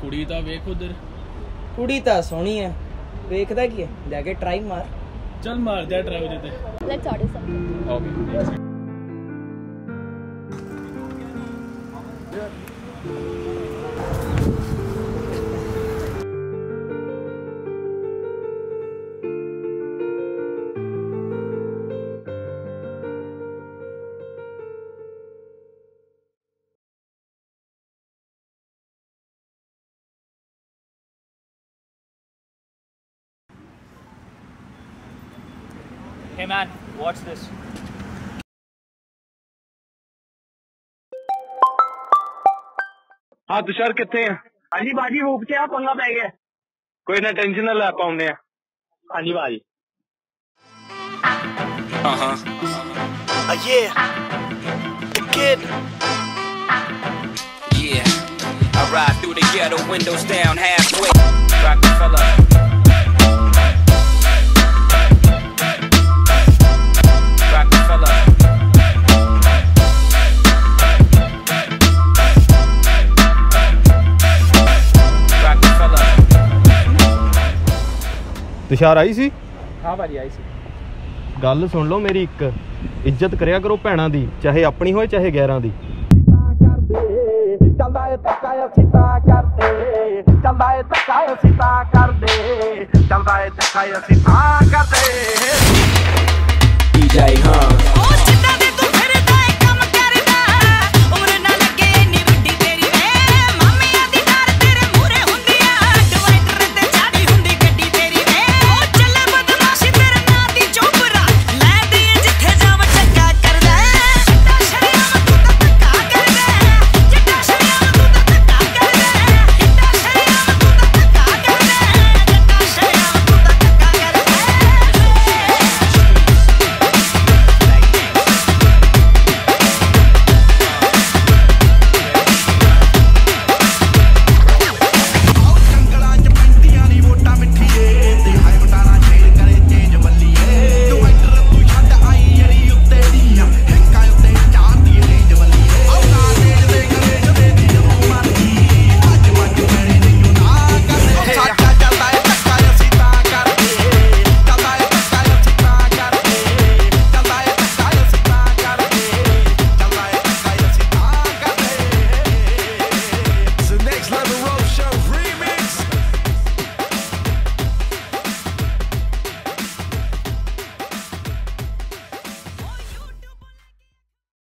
कुड़ी दा वेख उधर कुड़ी ता सोहनी है वेखदा की है जाके ट्राई मार चल मार दे ट्राई दे दे let's order something okay Hey man, watch this. हाँ तुषार कितने हैं? हाँ जी बाजी हुक से आप पंगा पै गया कोई ना टेंशन ना ले पाउने हैं। हाँ जी बाजी Yeah, the kid. Yeah, I ride through the ghetto, windows down halfway. Rockefeller. Tushar आई सी? हाँ भाजी आई सी। गल सुन लो मेरी एक इज्जत करिया करो भैणां दी चाहे अपनी होए चाहे गैरां दी। DJ